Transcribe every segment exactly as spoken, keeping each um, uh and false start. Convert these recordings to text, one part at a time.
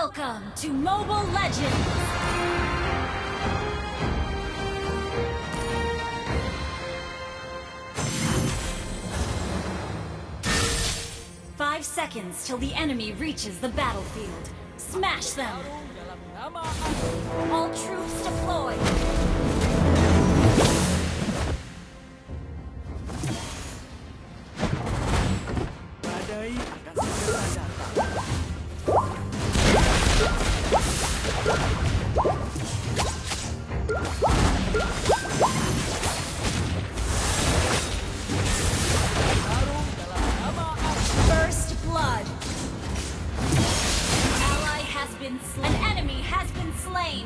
Welcome to Mobile Legends! Five seconds till the enemy reaches the battlefield. Smash them! All troops deployed! Badai akan segera datang. Tarung dalam nama First blood! An ally has been slain. An enemy has been slain!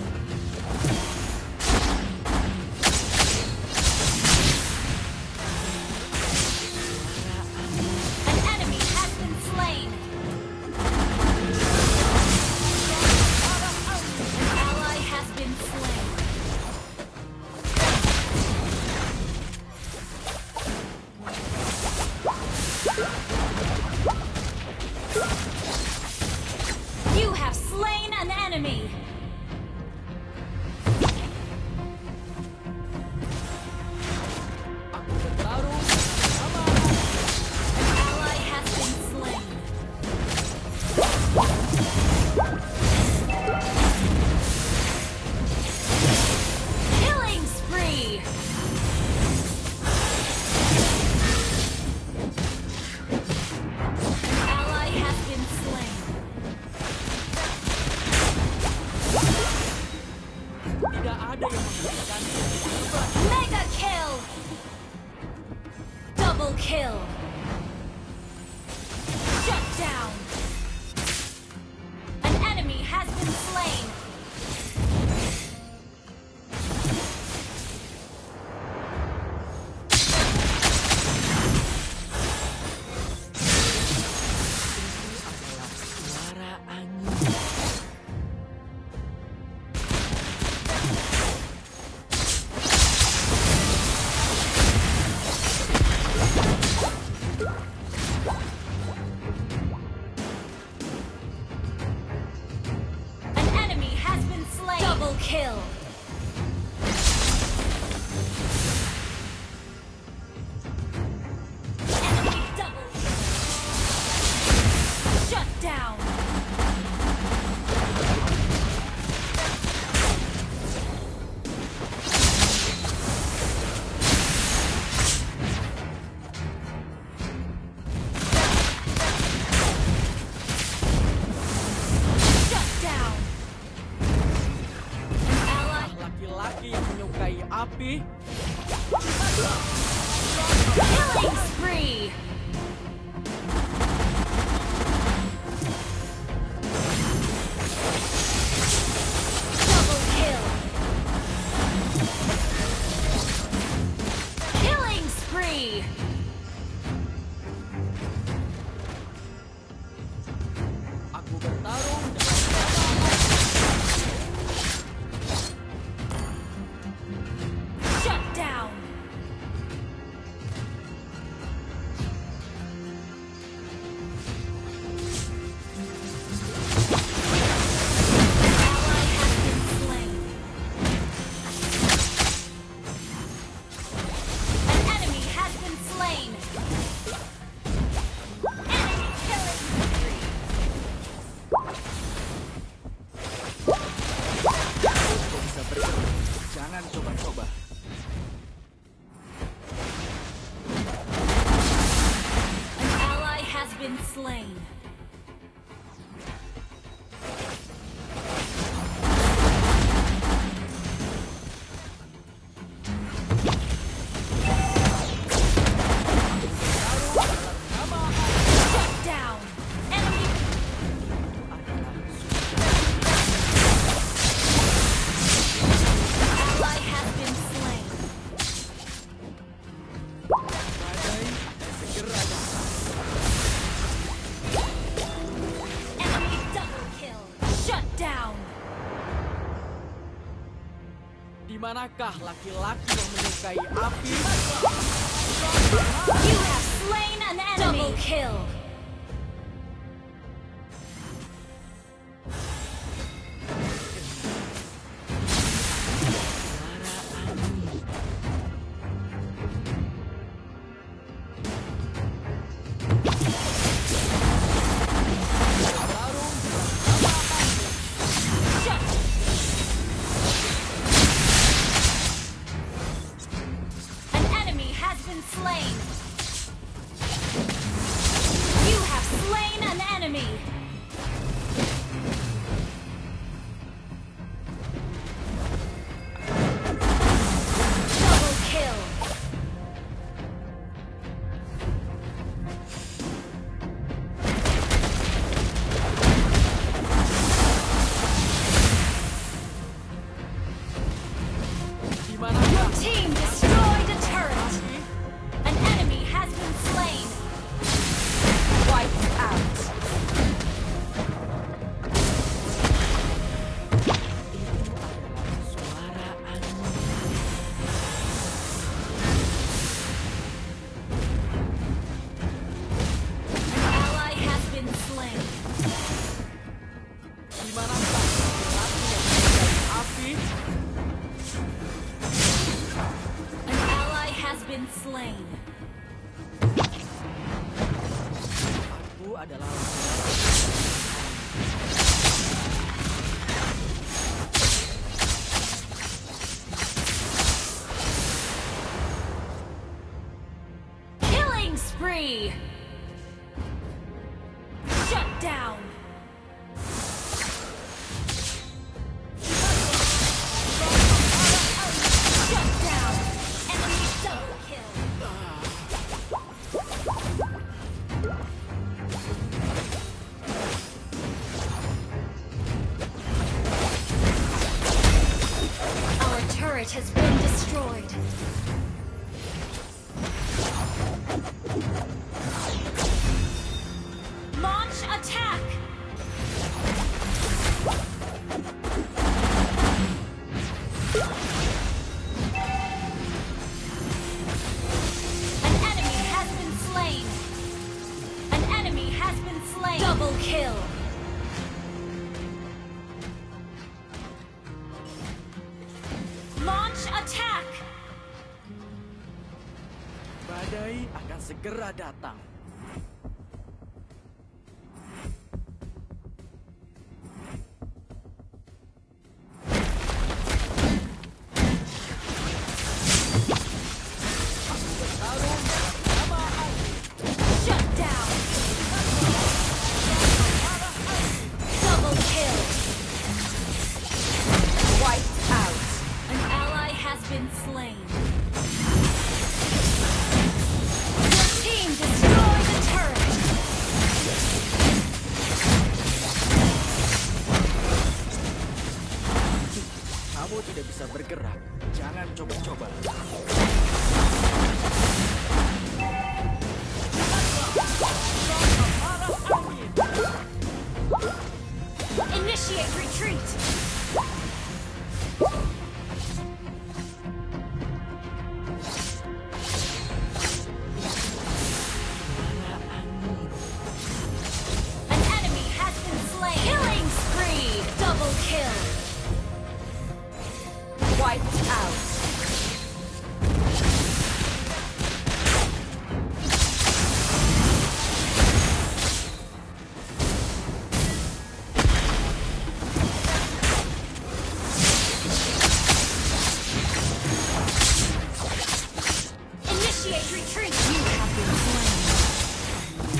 An enemy has been slain! An ally has been slain. You have slain an enemy! aku bertarung dalam nama An ally has been slain. Killing spree! An ally has been slain. tidak ada yang menghentikan Mega kill! Double kill! Shut down! An enemy has been slain! adalah suara angin. An enemy has been slain! Double kill! Enemy double kill! Shut down! Shut down! An ally Laki-laki yang menyukai api killing spree! Double kill! Killing spree! aku bertarung dalam Shut down! An ally has been slain. An enemy has been slain. Enemy killing spree. kau bisa bergerak. Jangan coba-coba. An ally has been slain. Shut down! Enemy ally has been slain. Badai akan segera datang. Enemy double kill. Shut down! Di manakah laki-laki yang menyukai api? You have slain an enemy. Double kill. slain. Aku adalah Killing spree. Shut down. Shut down. Enemy double kill. Our turret has been destroyed. Launch attack! An enemy has been slain. An enemy has been slain. Double kill. Launch attack! badai akan segera datang. Shut down. Double kill. Wiped out. An ally has been slain. Your team destroyed the turret. Kamu tidak bisa bergerak. Jangan coba-coba. Initiate retreat. An enemy has been slain. Killing spree. Double kill. Wiped out. Initiate retreat. You have been slain.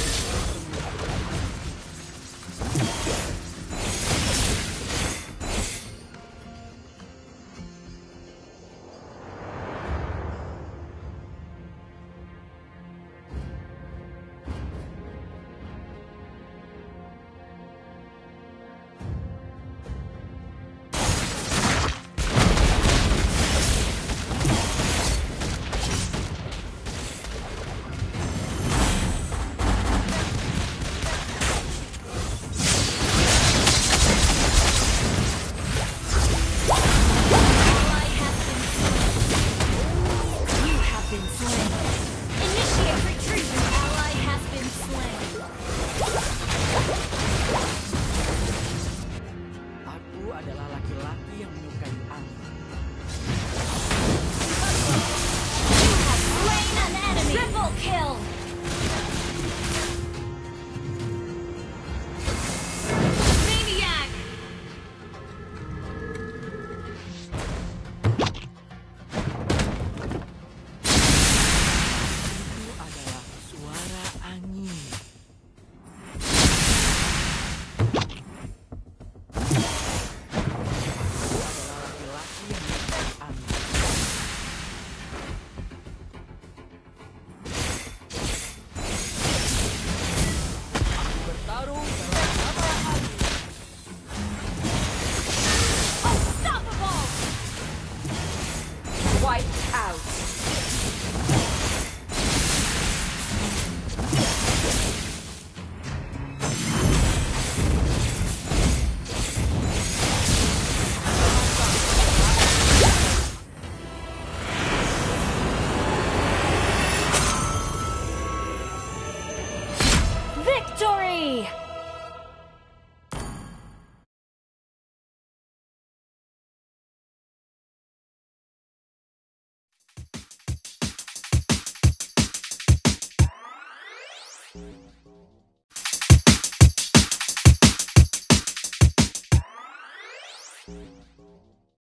Ally has been slain. You have been slain. Initiate retreat. An ally has been slain. Aku adalah laki-laki yang menyukai angin. You have slain an enemy. Triple kill. Maniac. Itu adalah suara angin. Aku adalah laki-laki yang menyukai angin. Aku bertarung dalam nama angin. Unstoppable. Wiped out. Victory!